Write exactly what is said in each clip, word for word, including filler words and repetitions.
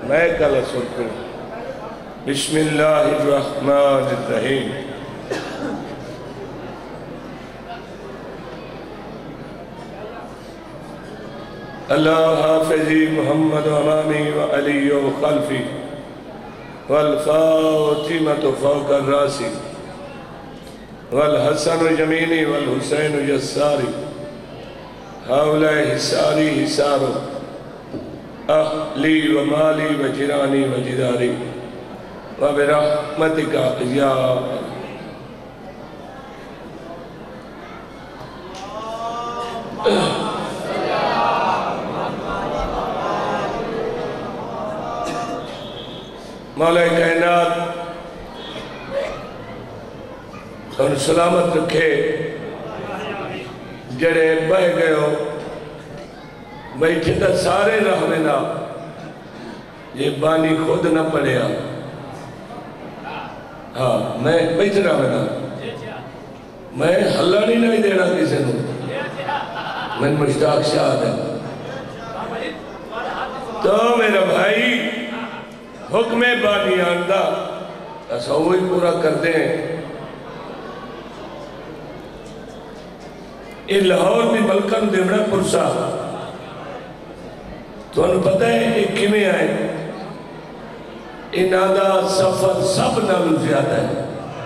میں کل اصول کروں بسم اللہ الرحمن الرحیم اللہ حافظی محمد و امامی و علی و خلفی والفاطمة فوق الراسی والحسن جمینی والحسین یساری حولہ حساری حسارو اہلی و مالی و جرانی و جداری و برحمتک یا مولا کائنات اور سلامت رکھے جڑے بہ گئے ہو بیٹھے تا سارے رحمنا یہ بانی خود نہ پڑیا ہاں میں بیٹھ رحمنا میں حلہ نہیں نہیں دینا کسی نو میں مشتاق شاہد ہے تو میرا بھائی حکم بانی آندہ ایسا وہی پورا کر دیں یہ لاہور بھی بلکن دیوڑا پرسا تو انہوں پتہ ہے یہ کمیں آئے انہاں سفر سب نالو زیادہ ہے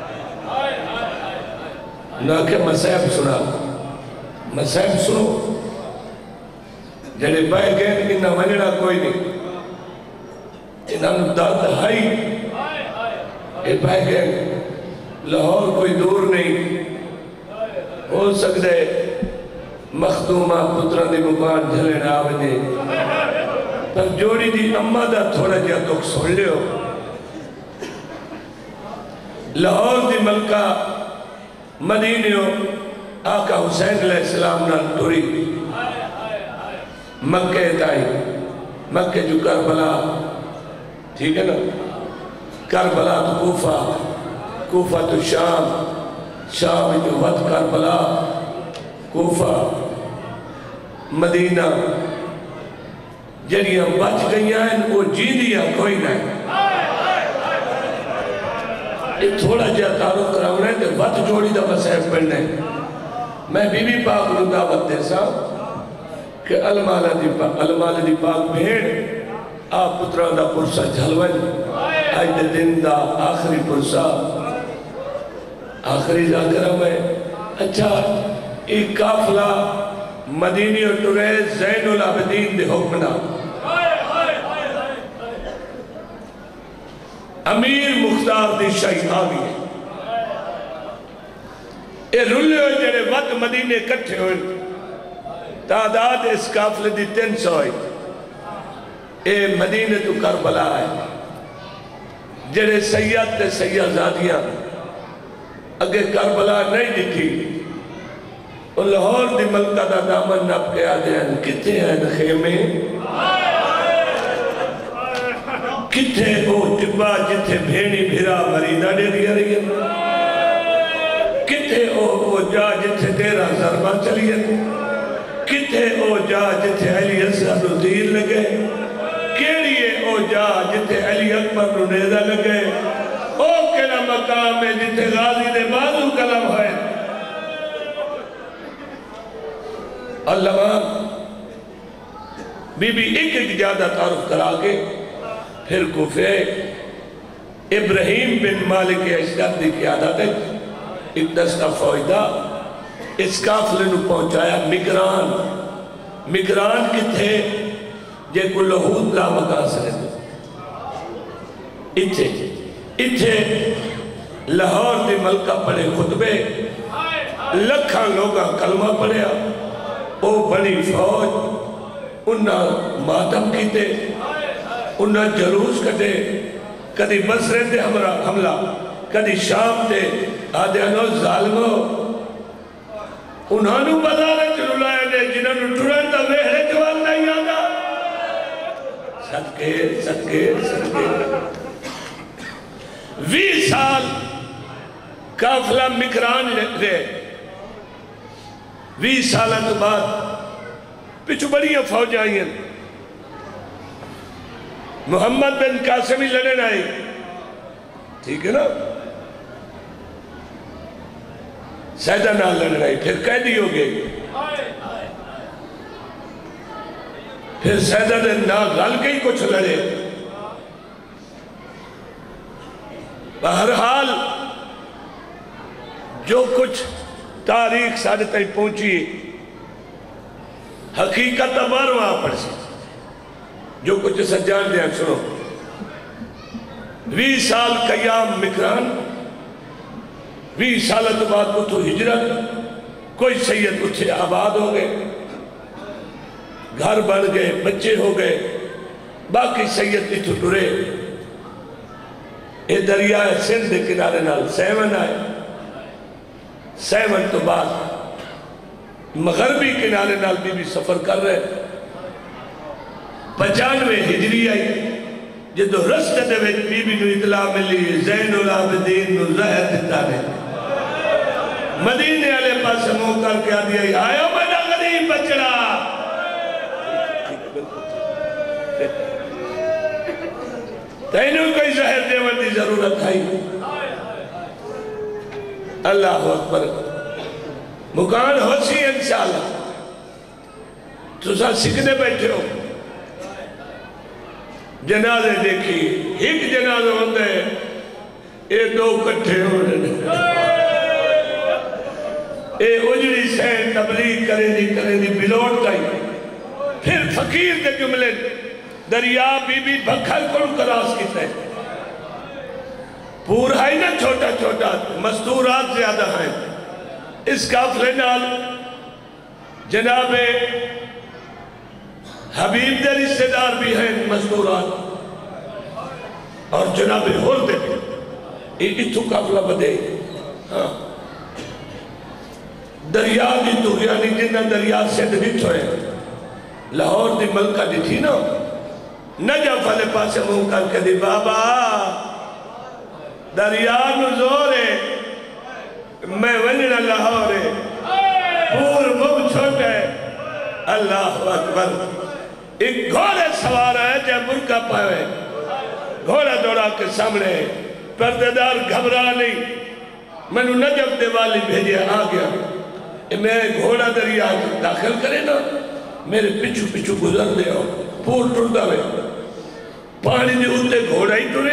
نہ کہ مسائب سنا مسائب سنو جنہیں بائے گئے انہاں منینا کوئی نہیں انہاں داد ہائی یہ بائے گئے لاہور کوئی دور نہیں ہو سکتے مخدومہ پتران دی مکان جھلے آوے دے پر جوڑی دی اممہ دا تھوڑا جا دکھ سن لے ہو لاہور دی ملکہ مدینیوں آقا حسین علیہ السلام نال ٹوری مکہ تائی مکہ جو کربلا ٹھیک ہے نا کربلا تو کوفہ کوفہ تو شام شام جو وقت کربلا کوفہ مدینہ جڑیاں بچ گئیاں ہیں وہ جی دیا کوئی نہیں یہ تھوڑا جا تعلق کراؤں ہے کہ وقت جوڑی دا مسائب پڑھنے میں بی بی پاک نو دعوت دے سا کہ المالہ دی پاک المالہ دی پاک بھیڑ آپ پتران دا پرسا جھلوائن آج دے دن دا آخری پرسا آخری ذاکرہ میں اچھا ایک کافلہ مدینی اور ٹوریز زین العابدین دے حکمنا امیر مختار دی شاہی آگئی اے رلے ہوئے جڑے وقت مدینے کٹھے ہوئے تعداد اس کافلے دی تین سو ہوئی اے مدینہ تو کربلا ہے جڑے سید تے سیدزادیاں اگر کربلا نہیں دکھی اور لاہور دی ملکہ دا دامن نب کے آدھے ہیں کتے ہیں خیمے کتے او ٹبا جتے بھینی بھیرا مریدہ دے دیا رہی ہے کتے او جا جتے تیرہ ضربہ چلی ہے کتے او جا جتے علی حسن نو تیر لگے کیڑیے او جا جتے علی اکبر نو نیدہ لگے او کنا مقام ہے جتے غازی دے بازو کلم ہے علماء بی بی ایک ایک جادہ تعارف کرا کے پھر کوفے ابراہیم بن مالک اشتر دی قیادت ایک دستہ فوجدہ اس کافلے نو پہنچایا مگران مگران کی تھے جے کو لہود لا مقاصرے دے اتھے اتھے لاہور دی ملکہ پڑے خطبے لکھاں لوگاں کلمہ پڑھیا او بڑی فوج انہاں ماتم کیتے انہاں جلوس کٹے کدی بصرے تے حملہ کدی شام تے آدھانو ظالمو انہاں نو بازارے چلو لائے دے جنہاں نو ٹھڑن تا ویہرے جوان نہیں آگا صدقے صدقے صدقے وی سال کافلہ مکران رہے وی سالہ تو بعد پچھو بڑیاں فوج آئی ہیں محمد بن قاسمی لڑن آئی، ٹھیک ہے نا، سیدہ نال لڑن آئی، پھر قیدی ہو گئی، پھر سیدہ نے نا گل گئی کچھ لڑے۔ بہرحال جو کچھ تاریخ ساڑھے تائی پہنچی حقیقت بار وہاں پر سی، جو کچھ اسا جان دیا سنو۔ وی سال قیام مکران، وی سالت بعد اتھو ہجرت، کوئی سید اتھے آباد ہو گئے، گھر بڑھ گئے، بچے ہو گئے، باقی سید اتھو ٹرے۔ اے دریائے سندھ کنارے نال سیون آئے، سیون تو بعد مغربی کنارے نال بھی بھی سفر کر رہے۔ پچانوے ہجری آئی، جدو رستے دے وچ بی بی نو اطلاع ملی زین العابدین نو زہر دیتا نے، مدینے والے پاس منہ کر کے آدھی آئے میرا غریب بچڑا، تینوں کوئی زہر دیون دی ضرورت ہے۔ اللہ اکبر، مکان ہو سی انشاءاللہ، تو سا سکھنے بیٹھے ہو، جنازے دیکھی، ایک جنازہ ہوندے اے دو کٹھے ہو رہے، اے اجڑی سین تبلیغ کرے دی کرے دی بلوٹ گئی، پھر فقیر دے جملے دریا بی بی بکھل کن کراس کی تے، پورا ہی نہ چھوٹا چھوٹا مستورات زیادہ ہیں۔ اس کافلے نال جناب حبیب دے رشتہ دار بھی ہیں مستورات، اور جناب ہردے بھی اتھو کافلہ بدے۔ دریا دی تو یعنی جنہ دریا سے دبیت ہوئے، لاہور دی ملکہ دی تھی نا، نجف والے پاسے منہ کر کے دی بابا دریا نزورے میں ونجنہ لاہورے پور مب چھوٹے۔ اللہ اکبر، ایک گھوڑے سوارا ہے جے برکہ پائے، گھوڑا دوڑا کے سامنے، پردیدار گھبرا نہیں، میں نے نجف دے والی بھیجے آ گیا، میں گھوڑا دریا داخل کرے نا، میرے پچھو پچھو گزر دے ہو، پور ٹردہ میں پانی دے اتے گھوڑا ہی ٹرے،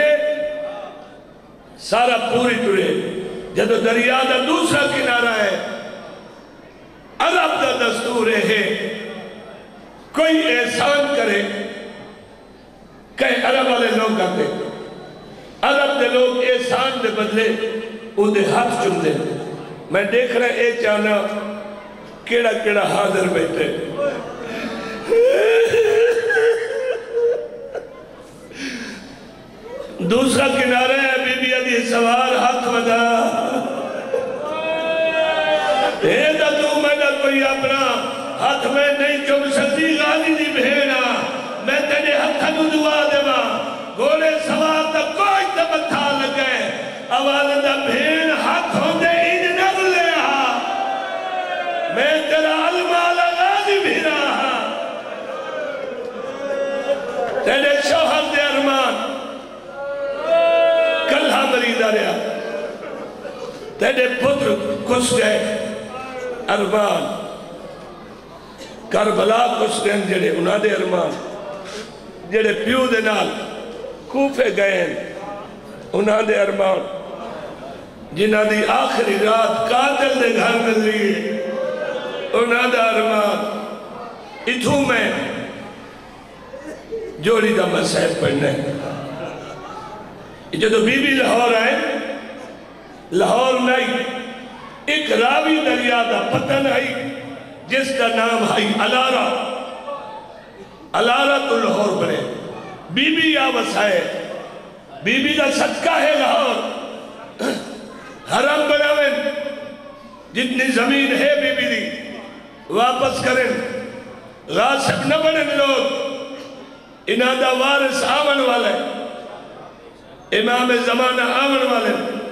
سارا پوری ٹرے۔ جدو دریا دا دوسرا کنارہ ہے، عرب دا دستور ہے، کوئی احسان کرے، کہیں عرب والے لوگ آتے، عرب دے لوگ احسان دے بدلے او دے ہاتھ چم دے۔ میں دیکھ رہا اے چانا کیڑا کیڑا حاضر بیٹھے، دوسرا کنارہ ہے بی بی علی سوار ہاتھ ودا، اے دا تو میں نہ کوئی اپنا ہاتھ میں نہیں چم سکتی غالی دی بھینا، میں تیرے ہاتھ نو دعا دے ماں، گھوڑے سوار تا کوئی تبتھا لگے، آواز دا بھین ہاتھ ہوں دے این نگ لے ہاں، میں تیرا علمال غازی بھی رہا، تیرے شوہر دے ارمان کلہا مریدہ رہا، تیرے پتر کس گئے ارمان، کربلا کس گئے جڑے انہاں دے ارمان، جڑے پیو دے نال کوفے گئے انہاں دے ارمان، جنہاں دی آخری رات قاتل دے گھر میں لیے انہاں دے ارمان۔ اتھوں میں جوڑی دا مسائب پڑھنے، جدو بی بی لاہور آئے، لاہور نہیں، ایک راوی دریا دا پتن ہے جس کا نام ہے علارہ، علارہ تو لاہور بڑے، بی بی یا وسائے، بی بی دا صدقہ ہے لاہور، حرم بناویں، جتنی زمین ہے بی بی دی واپس کریں، غاسب نہ بنیں لوگ، انہاں دا وارث آمن والے، امام زمانہ آمن والے،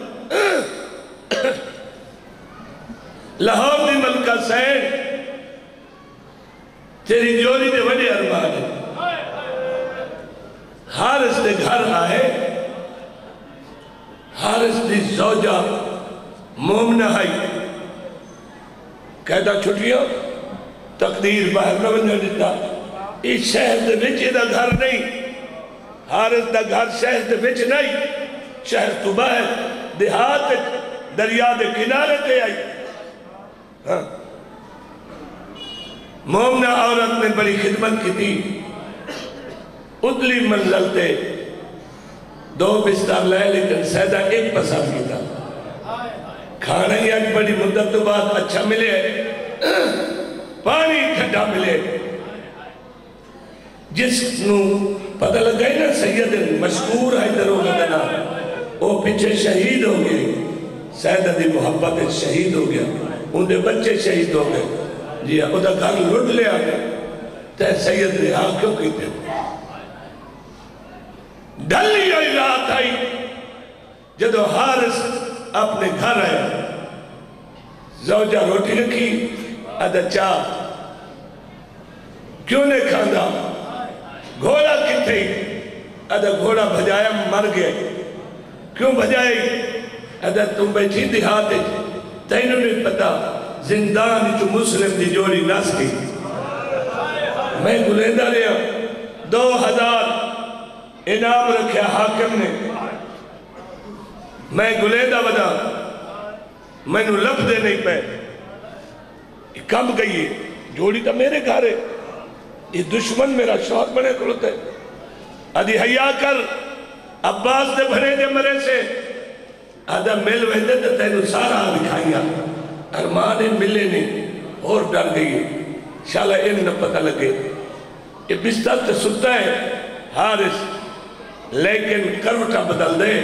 لاہور دی ملکہ سین تیری جوڑی دے وڈے ارمان ہے، حارث دے گھر آئے، حارث دی زوجہ مومنہ آئی، کہتا چھٹیاں تقدیر باہر نہ بنجا دیتا، اس شہر دے وچ دا گھر نہیں، حارث دا گھر شہر دے وچ نہیں، شہر تو باہر دیہات دریا دے کنارے تے آئی۔ ہاں مومنہ عورت نے بڑی خدمت کی تھی، اتلی منزل تے دو بستر لائے لیکن سیدہ ایک پسند کی تھا، کھانا ہی ایک بڑی مدت تو بعد اچھا ملے، پانی ٹھنڈا ملے، جس نو پتہ لگائی نا سید مشکور ہے درو مدنہ، وہ پیچھے شہید ہو گئے، سیدہ دی محبت شہید ہو گیا، ان دے بچے شہید ہو گئے، جی او دا گھر لٹ لیا گیا، تے سید رہا کیوں کہتے ہیں؟ ڈھلی آئی رات آئی، جدو حارث اپنے گھر آئے، زوجہ روٹی رکھی، ادھا چاہ، کیوں نے کھانا؟ گھوڑا کتھے، ادھا گھوڑا بھجایا مر گئے، کیوں بھجائی؟ ادھا تم بیٹھی دیہاتے، تینوں نے پتا زندان جو مسلم دی جوڑی ناس کی، میں گلیندہ لیا، دو ہزار انعام رکھیا حاکم نے، میں گلیندہ بدا، میں نو لب دے نہیں پہ، کم گئی ہے، جوڑی تا میرے گھر ہے، یہ دشمن میرا شوق بنے کھلتے، ادھی حیاء کر، عباس دے بھنے دے مرے سے، ادھا مل ویدے تے تینو سارا دکھائیا، ارمانے ملے نہیں، اور ڈر گئی ہے، شالا ان نہ پتہ لگے، یہ بستر تے ستا ہے، حارث، لیکن کروٹا بدل دے،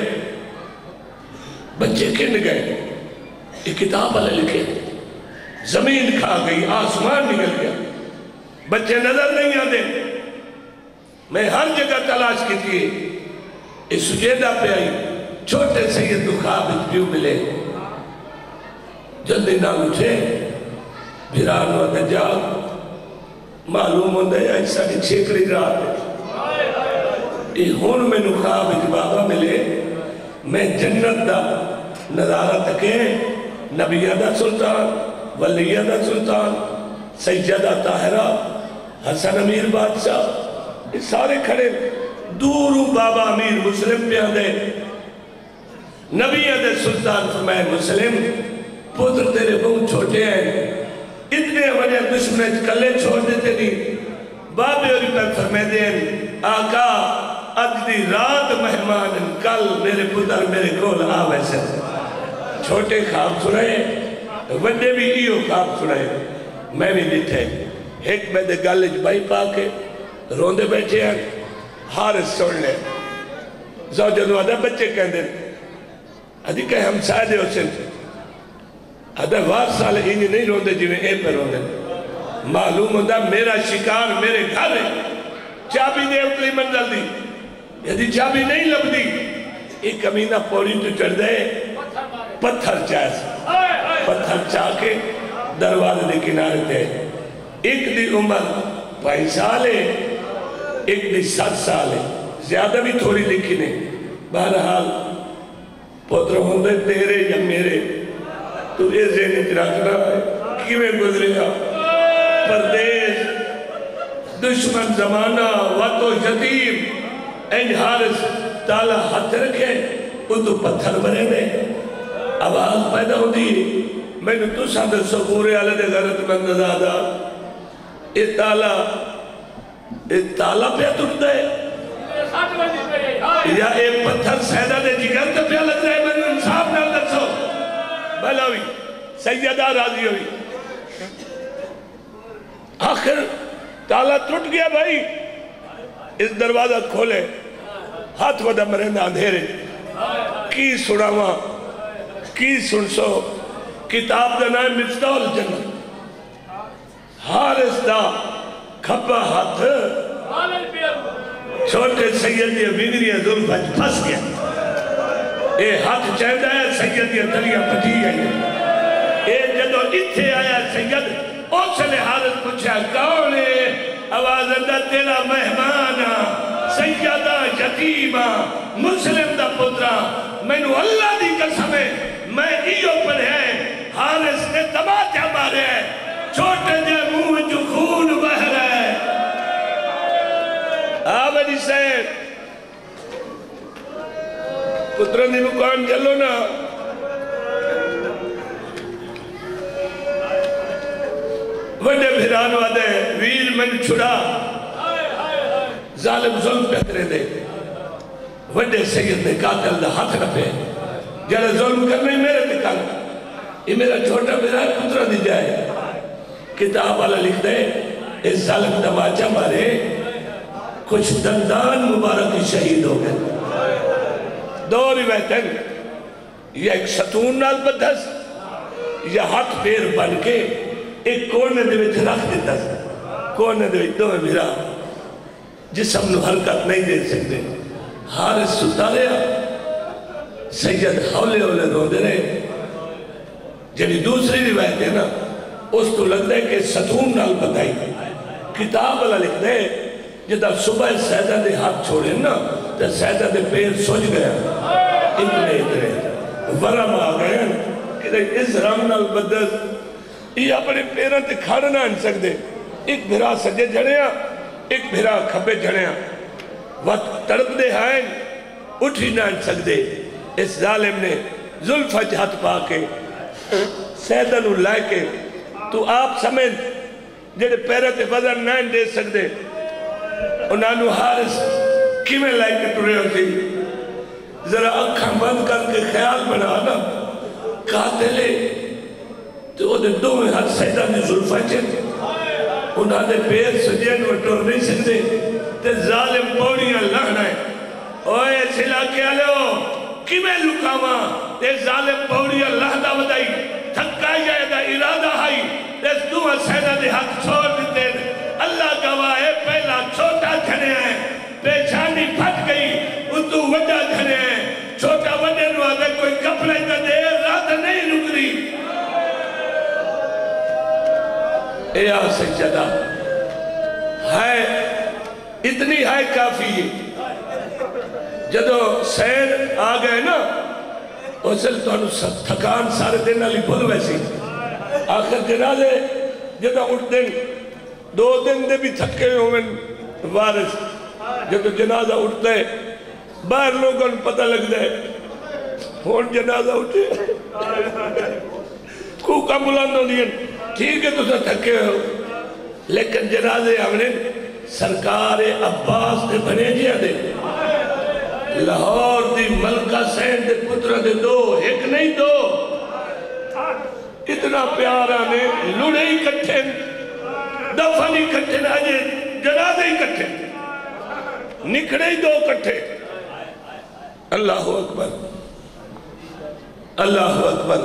بچے کھن گئے، یہ کتاب والے لکھے، زمین کھا گئی، آسمان نکل گیا، بچے نظر نہیں آتے، میں ہر جگہ تلاش کی تھی، اس سجیدہ پہ آئی، چھوٹے سید خواب پیو ملے، جلدی نہ اٹھے، بھیرانو دجال، معلوم ہوندہ ہے ایسا کہ چھیکڑی رات ہے، یہ ہون میں نخواب بابا ملے، میں جنت دا نظارہ تکے، نبیہ دا سلطان، ولیہ دا سلطان، سیدہ طاہرہ، حسن امیر بادشاہ، یہ سارے کھڑے، دورو بابا امیر مسلم پہ آدھے، نبیہ دے سلطان فرمائے مسلم، پتر تیرے بہت چھوٹے ہیں، اتنے وجہ دشمن کلے چھوڑ دیتے نہیں، بابے اور پر فرمائے دیں، آقا اج دی رات مہمان کل میرے پتر میرے کول آوے سے، چھوٹے خواب سنائے، وڈے بھی ایو خواب سنائے، میں بھی ڈٹھے، ایک میں دے گالج بائی پا کے روندے بیٹھے ہیں، حارث سن لے، زوجہ نو آدھا بچے کہن دیں، آدھی کہ ہم سائدے ہو سن، آدھا وار سال انہی نہیں روندے جی میں اے پر روندے، معلوم ہوندہ میرا شکار میرے گھر ہے، چابی دے اتلی منزل دی، یدی چابی نہیں لب دی، ایک کمینہ پوری تو چڑھ دے، پتھر چاہے پتھر چاہ کے دروازے دے کنارے تھے، ایک دی عمر پانچ سال ہے، ایک دی سات سال ہے، زیادہ بھی تھوڑی لکھی نہیں، بہرحال پتر ہوندے تیرے یا میرے، تو اے ذہنی رکھنا ہے، کیویں گزرے گا، پردیس، دشمن زمانہ، وقت و یتیم، این حارث تالا ہاتھ رکھے، وہ تو پتھر بنے دے، آواز پیدا ہو دی، میں نے تو ساتھ سکورے آلے دے غرط مند زیادہ، اے تالا، اے تالا پہ تٹ دے، یا اے پتھر سیدہ دے جگر تے پہ لگ رہے، میں نے انصاف نہ لکسو، بھلا ہوئی، سیدہ راضی ہوئی، آخر تالا ٹوٹ گیا بھائی، اس دروازہ کھولے، ہاتھ وڈا مرندہ اندھیرے، کی سناوا، کی سنسو، کتاب دا نام مفتاح الجنت، حارث دا کھپا ہاتھ، چھوٹے سیدی وینری ظلم پھنس گیا، اے ہاتھ چاہتا ہے سیدی تلیاں پٹی گئی، اے جدو اتھے آیا سید، اس نے حارث پوچھا کون ہے، آواز اندر تیرا مہمانا، سیدہ یتیمہ مسلم دا پترا مینو اللہ دی قسم ہے میں ایو پڑھے حارث نے تماچا مارے چھوٹے جے منہ جو خون بہ رہے آبادی سے پتروں دی مکان جلو نا وڈے بھیران وادے ویر من چھڑا ظالم ظلم پہ کرے دے وڈے سید نے قاتل دا ہاتھ رپے جڑے ظلم کرنے میرے دکھا یہ میرا چھوٹا میرا پترہ دی جائے کتاب والا لکھ دے اس ظالم تماچا مارے کچھ دندان مبارک شہید ہو گئے دو روایتیں یہ ایک ستون نال بدھس یا ہاتھ پیر بن کے ایک کونے دے وچ رکھ دیتا کونے دے وچ دو میرا جسم نو حرکت نہیں دے سکتے حارث ستا رہا سید حولے حولے رو دے رہے جنہی دوسری روایت ہے نا اس تو لگ دے کہ ستون نال بتائی کتاب والا لکھ دے جدہ صبح سیدہ دے ہاتھ چھوڑے نا تو سیدہ دے پیر سوچ گیا اتنے اتنے ورم آ گئے کہ اس رنگ نال بدل یہ اپنے پیروں تے کھڑ نہ ان سکتے ایک بھرا سجے جڑیاں ایک بھرا کھپے جڑیاں وقت تڑپ دے ہائیں اٹھی نہ ان سکتے اس ظالم نے ظلفہ ہاتھ پا کے سیدہ نو لائے کے تو آپ سمجھ جڑے پیروں تے وزن نہ دے سکتے انہاں نو حارث کیویں لائے کے ٹرے ہوتی ذرا اکھاں بند کر کے خیال بنا نا قاتلے تو وہ دے دو میں ہاتھ سیدہ نے ظلفہ چیتے انہاں دے پیر سجین وٹور نہیں سکتے تے ظالم پوڑیاں لہنا ہے اوہ چھلا کیا لے ہو کی میں لکاما تے ظالم پوڑیاں لہنا ودائی تھکائی جائے دا ارادہ ہائی تے دو سیدہ دے ہاتھ چھوڑ دیتے اللہ گواہ ہے پہلا چھوٹا جھنے ہیں پیچھانی پھٹ گئی ان تو وڈا جھنے ہیں چھوٹا وڈے نو آدھے کوئی کپڑے دا دے رات نہیں رک رہی اے آ سجدہ ہے اتنی ہے کافی جدو سین آ گئے نا اسل تو انہوں تھکان سارے دن علی بھول ویسی آخر جنازے جدو اٹھ دن دو دن دے بھی تھکے ہوئے وارث جدو جنازہ اٹھتے باہر لوگوں پتہ لگ دے ہون جنازہ اٹھے کوکا ملاندوں دین ٹھیک ہے تو سا تھکے ہو لیکن جنازے ہم نے سرکار عباس دے بنے جیا دے لاہور دی ملکہ سین دے پترہ دے دو ایک نہیں دو اتنا پیارا نے لڑے ہی کٹھے دفن ہی کٹھے آجے جنازے ہی کٹھے نکڑے ہی دو کٹھے اللہ اکبر اللہ اکبر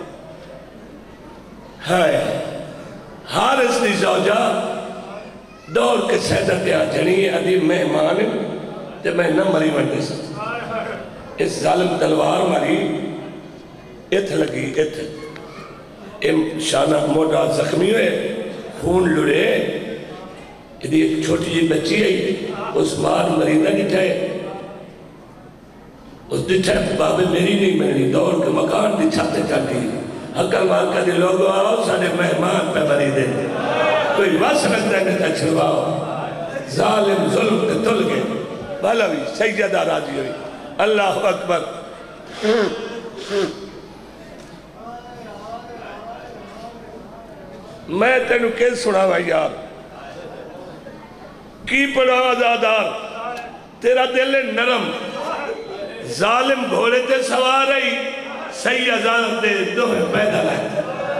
ہے حارث دی زوجہ دور کے سیدہ پیا جنی ادھی مہمان تے میں نہ مری ونڈے سا اس ظالم تلوار ماری اتھ لگی اتھ ام شانہ موڑا زخمی ہوئے خون لڑے ادھی ایک چھوٹی جی بچی ہے اس مار مریضہ ڈٹھائے اس ڈٹھائے بابے میری نہیں میری دور کے مکان دی چھاتے چاہتی حقل مال کا دی لوگو آؤ سارے مہمان پہ مری دے کوئی واس رکھتا ہے نہیں چھڑواؤ ظالم ظلم کے تل گئے بھالا بھی سیدہ راضی ہوئی اللہ اکبر میں تینو کیسے سنا بھائی یار کی پڑھا آزادار تیرا دل نرم ظالم گھوڑے تے سوار رہی سیدہ دے دوہے پیدا لائے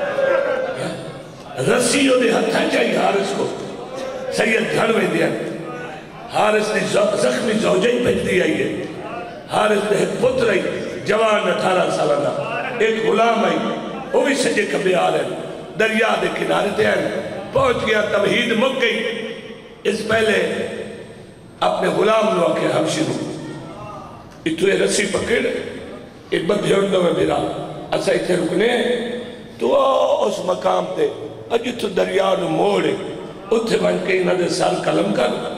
رسیوں دے ہتھا چاہیے حارث کو سید گھر میں دیا حارث نے زخمی زوجہ ہی بھج دی آئی ہے حارث نے ایک پتر آئی جوان اٹھارہ سالہ ایک غلام آئی وہ بھی سجے کبھی آ رہے دریا دے کنارے تے آئے پہنچ گیا توحید مک گئی اس پہلے اپنے غلام نو آکے حبشی نو اتو یہ رسی پکڑ ایک بد جوڑنوں میں میرا ایسا اتنے رکنے تو اس مقام تے اج تو دریا نو موڑے اتھے بن کے انہوں نے سال کلم کر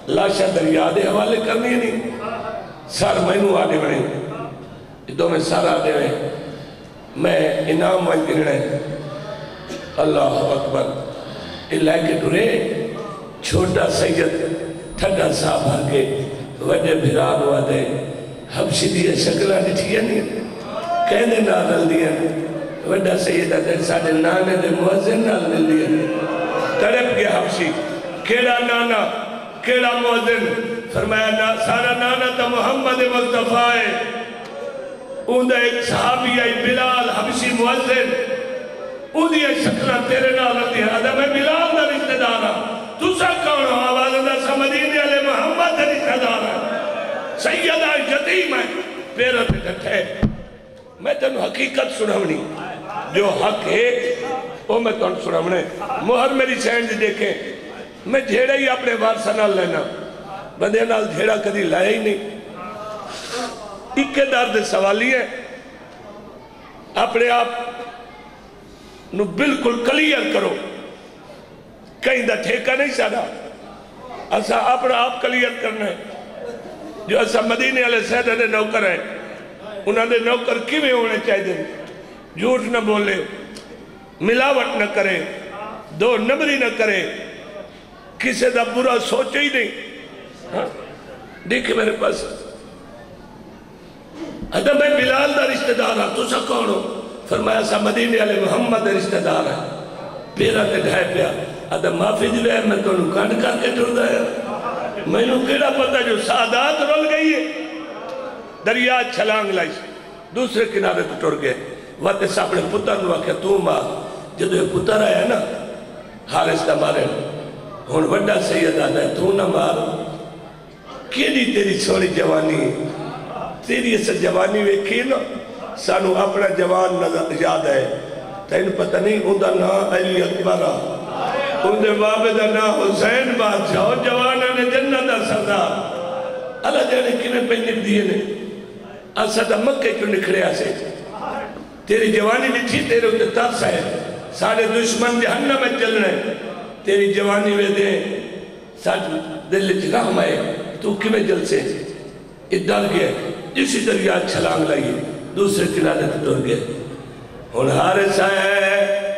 لاشا دریا دے حوالے کرنی نہیں سر مینو آنے بڑے دو میں سر آنے بڑے میں انعام وائن گرنے اللہ اکبر اللہ کے ڈرے چھوٹا سید تھڑا صاحب آگے وڈے بھران ہوا دے حبشی دیئے شکلہ نٹھیا نہیں کہنے نال دیا وڈا سیدہ دے ساڑھے نانے دے موزن نال مل دیا تڑپ گیا حبشی کیڑا نانا کیڑا موزن فرمایا سارا نانا تا محمد مصطفیٰ ہے اندھا ایک صحابی آئی بلال حبشی موزن اندھی ایک شکلہ تیرے نال دیا ادھا میں بلال دا رشتہ دارا تو سا کون ہو آواز دا سمدین علی محمد دا رشتہ دارا سیدہ یتیم ہے پیرہ پہ ڈٹھے میں تنو حقیقت سناونی جو حق ہے وہ میں تنو سناونے مہر میری سینڈ دیکھیں میں جھیڑا ہی اپنے وارثہ نال لینا بندے نال جھیڑا کدی لائے ہی نہیں اکے درد سوالی ہے اپنے آپ نو بالکل کلیر کرو کہیں دا ٹھیکہ نہیں ساڑا اسا اپنا آپ کلیر کرنا ہے جو اسا مدینے علیہ سیدہ نے نوکر ہے انہوں نے نوکر کیویں ہونے چاہیے دیں جھوٹ نہ بولے ملاوٹ نہ کرے دو نمبری نہ کرے کسی دا برا سوچے ہی نہیں دیکھیں میرے پاس ادھا میں بلال دا رشتہ دار ہاں تو سا کون ہو فرمایا سا مدینے علیہ محمد دا رشتہ دار ہے پیرا تے ڈھائے پیا ادھا معافی جو ہے میں تو انہوں کانڈ کر کے ٹر دا ہے میں انہوں کیڑا پتا جو سعادات رول گئی ہے دریا چھلانگ لائش دوسرے کنارے تو ٹر گئے وقت سے اپنے پتر نوا کہ تو ماں جدو یہ پتر آیا نا حارس دا مارے ہون وڈا سید آدھا ہے تو نہ مار کیڑی تیری سوڑی جوانی تیری اس جوانی ویکھی نا سانو اپنا جوان نظر یاد ہے تین پتہ نہیں اندھا نا علی اکبرہ اندھے بابدہ نا حسین بادشاہ جوانہ نے جنت سردار اللہ جانے کنے پہ نک دیئے نے اسدہ مکہ کیوں نکھڑے آسے تیری جوانی لکھی تیرے اندھے ترس ہے سارے دشمن جہنم میں چل رہے تیری جوانی میں دے سارے دل جگہ آئے تو کمیں جل سے ادھار گئے جسی دریا چھلانگ لائیے دوسرے کنارے ٹر گئے ان حارس آئے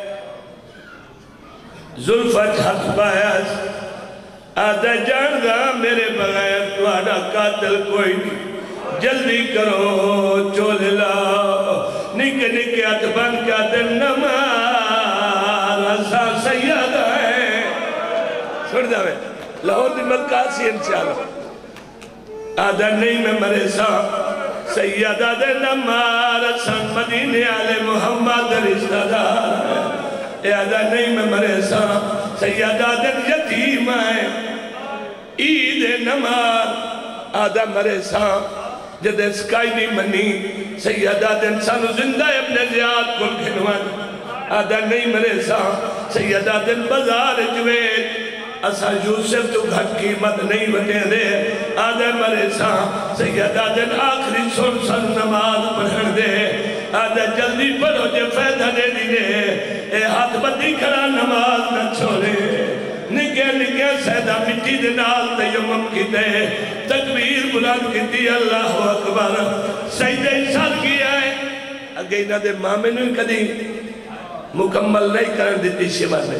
ظلفت حق باعث آدھا جان گا میرے بغیر توڑا قاتل کوئی نہیں جلدی کرو چول لاؤ نکے نکے اتبان کیا دن نمار رسا سید ہے سوڑ جاوے لاہور دی ملکہ سی انشاءاللہ آدھا نہیں میں مرے سا سید آدھا نمار سن مدینے آلے محمد رشتہ دار اے آدھا نہیں میں مرے سا سید آدھا یتیم ہے عید نمار آدھا مرے سا جد اسکائی نہیں منی سید آدھا انسانو زندہ اپنے زیاد کل گھنوان آدھا نہیں مرے سا سید آدھا بزار جویت اسا یوسف تو گھٹ قیمت نہیں بٹے دے آدھے مرے سا سید آدھے آخری سن سن نماز پڑھن دے آدھے جلدی پڑھو جے فیدہ دے دینے اے ہاتھ بدی کھڑا نماز نہ چھوڑے نکے نکے سیدہ مٹی دے نال تیمم کی دے تکبیر بلند کی دی اللہ اکبر سیدہ انسان کیا ہے اگے انہاں دے مامے نے کدی مکمل نہیں کرن دیتی شیوہ نے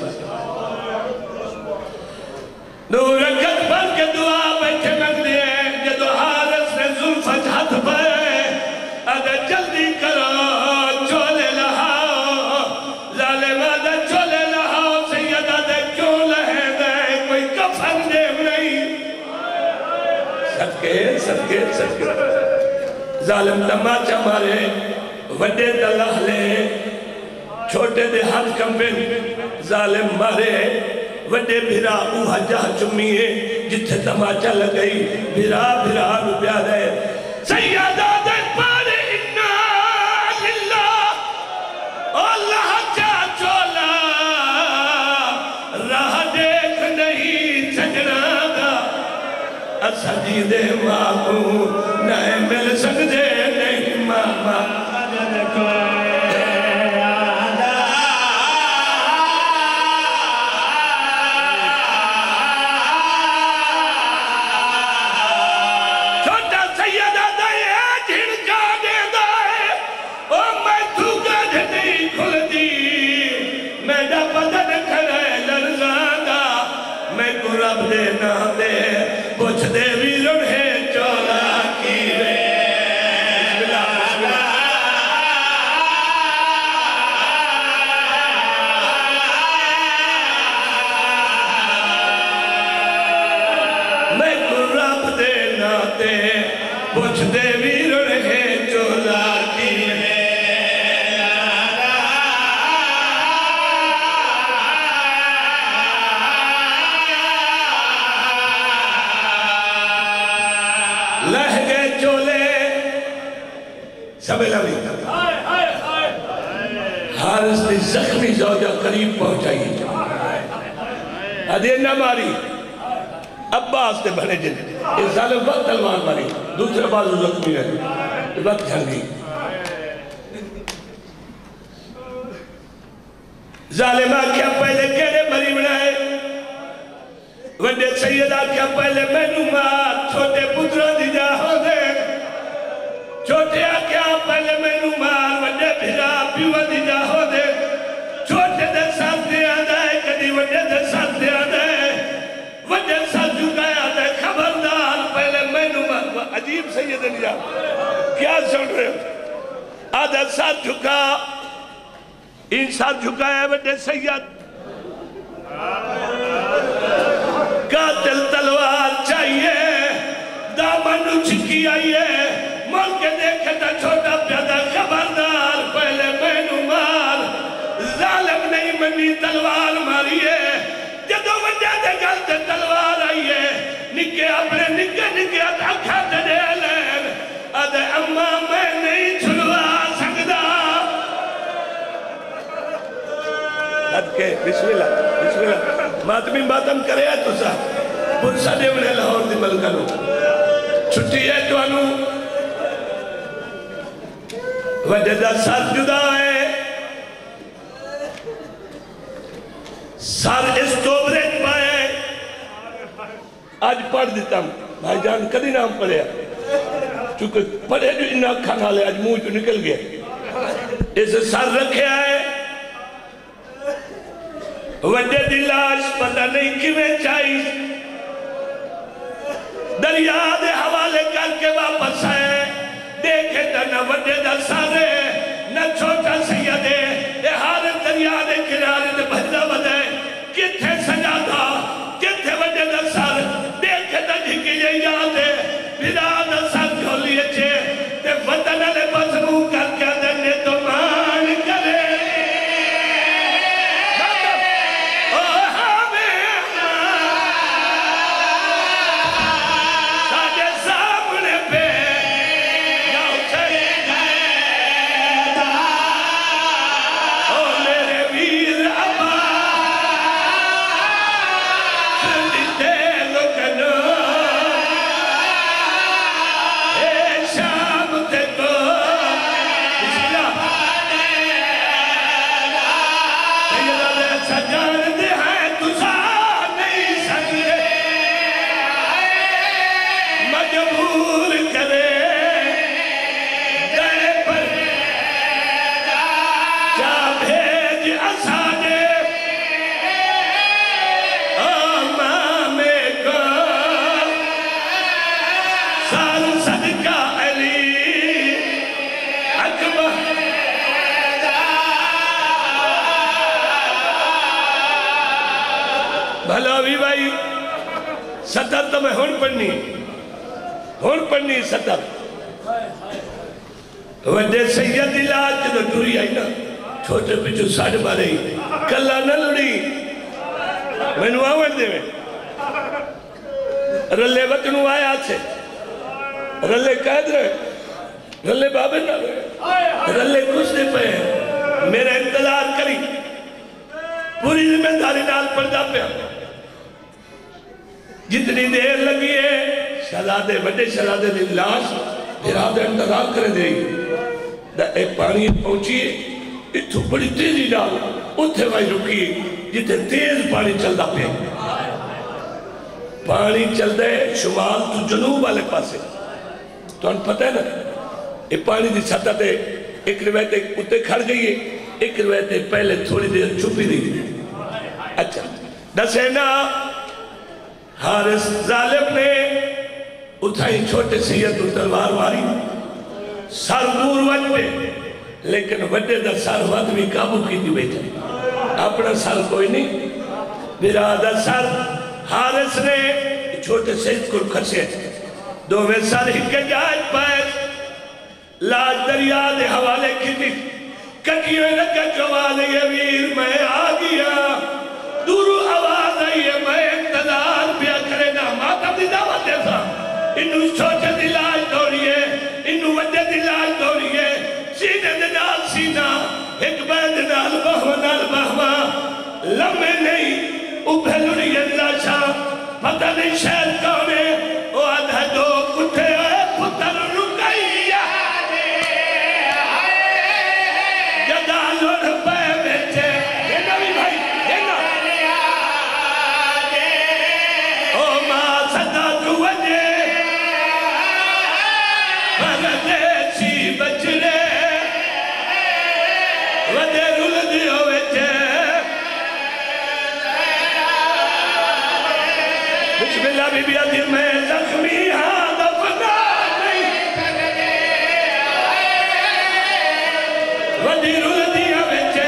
دو رکھت پر کے دعا بیٹھے مگ دیئے جدو حارس نے ظلفت ہاتھ پائے آدھے جلدی کرو چولے لہاؤ ظالم آدھے چولے لہاؤ سید آدھے کیوں لہے دے کوئی کفن دے نہیں صدقے صدقے صدقے ظالم تماچا مارے وڈے دلہ لے چھوٹے دے ہاتھ کمبے ظالم مارے وڈے بھرا اوہا جہاں چمیے جتھے تماچا لگئی بھرا بھرا روپیا دے سیدہ دے پارے انا للہ اللہ جا چولا راہ دیکھ نہیں سجنا گا اسا جی دے ماں کو نئے مل سکتے نہیں ماں ماں رب دے نا دے پوچھ دے ویرن ہے چولا کی وے بسم اللہ بسم اللہ میں کو رب دے نا دے پوچھ دے ویرن ہے چولا کی وے لہ گئے چولے سبیلہ بھی حارس نے زخمی زوجہ قریب پہنچائی ادھے نہ ماری عباس نے بھنے جن اس ظالم وقت تلوار ماری دوسرے بازو زخمی ہے وقت جھنگی ظالمہ کیا پہلے کہنے مری بنائے وڈے سیدہ کیا پہلے میں نمار چھوٹے پترہ دی جا ہو دے چھوٹے کیا پہلے میں نمار وڈے بھیرا پیوہ دی جا ہو دے چھوٹے دے ساتھ دے آدھائے کدی وڈے دے ساتھ دے آدھائے وڈے ساتھ جھکایا آدھائے خبردار پہلے میں نمار عجیب سیدہ نہیں جا کیا سن رہے ہو آدھا ساتھ جھکا ان ساتھ جھکایا وڈے سید قاتل تلوار چاہیے دامن اچھکی آئیے مول کے دیکھے تا چھوٹا پیادہ خبردار پہلے میں نمار ظالم نہیں منی تلوار ماریے جدو وجہ دے گلتے تلوار آئیے نکے اپنے نکے نکے اتھا دے دے لین ادھے اممہ میں نہیں چھلوا سکتا ادھکے بسم اللہ بسم اللہ ماتمی ماتم کرے ہے تو سا پرسا دے انہیں لاہور دی ملکانو چھٹی ہے تو انو وجہ دا ساتھ جدا ہے ساتھ اس توبریت پائے آج پڑھ دیتا ہوں بھائی جان کدی نام پڑھے چونکہ پڑھے جو انہا کھانا لے آج موہ جو نکل گیا اسے ساتھ رکھے آئے وڈے دلاش پتہ نہیں کیویں چاہیے دریا دے حوالے کر کے واپس آئے دیکھے تا نہ وڈے دا سارے نہ چھوٹا سیدے اے ہارے دریا دے کنارے دے بھجدہ بدے کتھے سجا تھا کتھے وڈے دا سارے دیکھے تا جھکی یہ یادے بھرا دا سار جھولیے چھے تے وطن علی بزمو کر کے دنے تو مان کرے بھلاوی بھائی ستر تو میں ہون پڑھنی ہون پڑھنی ستر وڈے سید علاج جو ٹوری آئی نا چھوٹے پچھو ساڑھ بارے کلا نہ لڑی میں نو آوڑ دے میں رلے وطنو آیا سے رلے قید رہے رلے بابے نہ رہے رلے کچھ دے پہ میرا انتظار کری پوری ذمہ داری نال پردہ پہ جتنی دیر لگی ہے شہزادے بڑے شہزادے دی لاش ارادہ انتظار کرے دے ایک پانی پہنچی ہے اتھو بڑی تیزی ڈال اتھے بھائی رکی جتنے تیز پانی چل دا پہ پانی چل دے شمال تو جنوب والے پاسے تو ان پتہ ہے نا یہ پانی دی سطح تے ایک روایت اتنے کھڑ گئی ہے ایک روایت پہلے تھوڑی دیر چھپی دی اچھا دسے نا حارث ظالم نے اتھائی چھوٹے سید تلوار ماری سر دور وج پہ لیکن وڈے دا سر وقت بھی قابو کی دی بیٹھے اپنا سر کوئی نہیں برادہ سر حارث نے چھوٹے سید کو کھسے دو میں سر ہی کے جائے پائے لاج دریا دے حوالے کی دی کٹیوں لگا جوان یہ ویر میں آگیا دورو آواز آئی ہے میں انتظار پیا کرے نا ماتا دی دعوت دیتا انہوں چھوٹے دلاج دوڑیے انہوں وڈے دلاج دوڑیے سینے دنال سینہ ایک بید نال بہو نال بہوا لمحے نہیں ابھلوری اللہ شاہ پتہ نہیں شہر کونے او آدھا دو کٹھے ہوئے پتر رکائی جدا لوڑ پہ بیٹھے یہ نبی بھائی یہ نبی او ماں صدا تو وجہ پردیسی بچنے ودے رول دیو بیٹھے بسم اللہ بی بی عدیم میں زخمی ہاں دفنا نہیں ودی رول دیا بیچے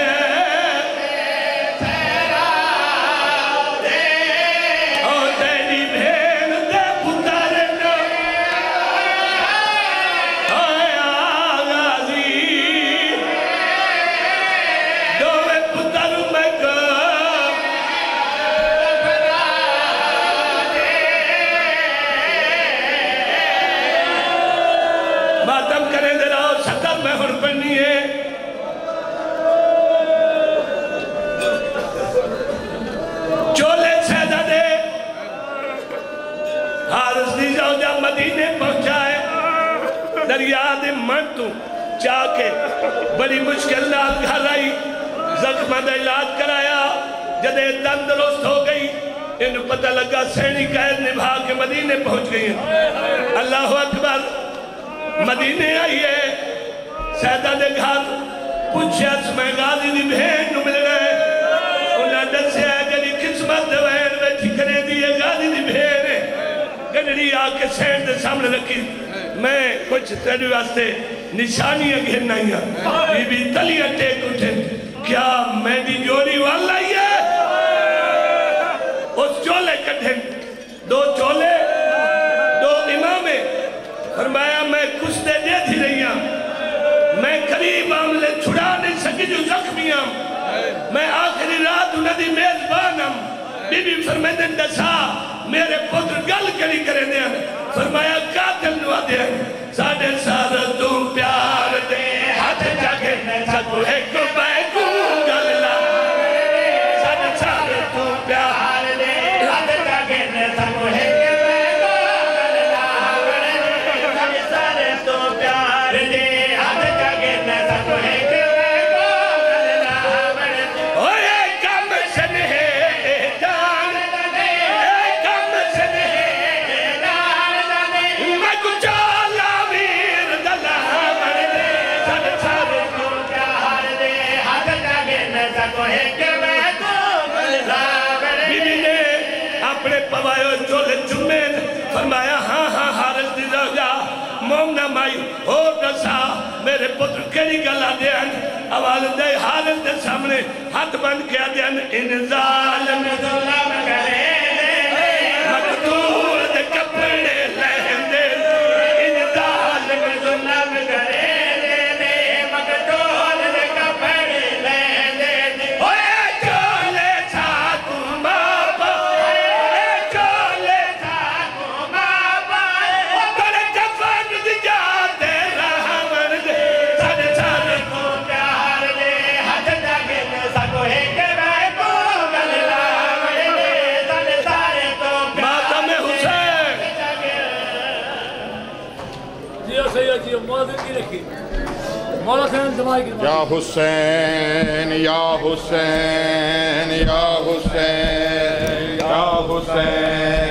اور تیری بھین دے پتارنا آئے آغازی دوے پتر میں کر ماتم کریں دے رہا ستر میں ہر پڑنی ہے چولے سیدہ دے حارث دی زوجہ مدینے پہنچائے دریا دے منتوں چاہ کے بڑی مشکل نال گھر آئی زخمہ دا علاج کرایا جدے تندرست ہو گئی انہوں پتہ لگا سینی قید نبھا کے مدینے پہنچ گئی ہیں اللہ اکبر مدینے آئی ہے سیدہ دے گھر پوچھے اس میں غازی دی بہن نو مل رہے انہاں دسے ہے گلی قسمت دے وین بیٹھی کرے دیئے غازی دی بہن ہے گنری آکے سینڈ دے سامنے رکھی میں کچھ تیرے واسطے نشانیاں گھرنا ہی ہیں بی بی تلیاں ٹیک اٹھے کیا میں دی جوڑی والا ہی ہے اس چولے کٹھیں دو چولے دو امامیں فرمایا میں کچھ دے دے تھی رہی ہوں میں قریب عملے چھڑا نہیں سکی جو زخمی ہوں میں آخری رات انہیں دی میزبان ہوں بی بی فرمیدن دسا میرے پتر گل کری کرے دیا فرمایا قاتل نوا دیا ساڑھے سارا تم پیار دے ہاتھ جاگے سکو ایک بے کو گل لا ساڑھے سارا تم پیار دے ہاتھ جاگے سکو ایک فرمایا ہاں ہاں حارث دی زوجہ مومنہ مائی ہو دسا میرے پتر کیڑی گلا دیان آواز دے حارث دے سامنے ہاتھ بند کیا دیان ان ظالم ظلم کرے مقتول دے کپڑے لہن دے ان ظالم ظلم کرے مقتول دے کپڑے لہن دے اوے چولے ساتھ مابا چولے ساتھ مابا کرے جفن دی جاتے رحمن دے سارے سارے کو پیار دے ہاتھ جاگے سکو ایک رائے کو گل لاوڑ دے سارے سارے کو ماتم حسین جی سید جی موازن کی رکھی مولا خیان جماعی کی یا حسین یا حسین یا حسین یا حسین